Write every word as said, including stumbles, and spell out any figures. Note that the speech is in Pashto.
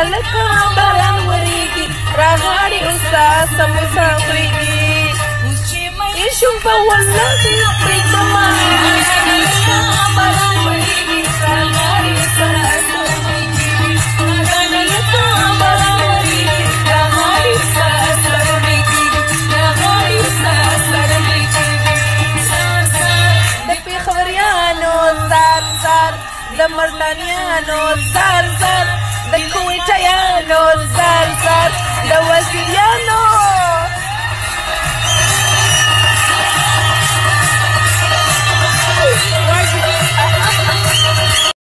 هلکه باران ورېږي راغاړي استاد سموسه خورېږي اوس چې مې شوم په ولغې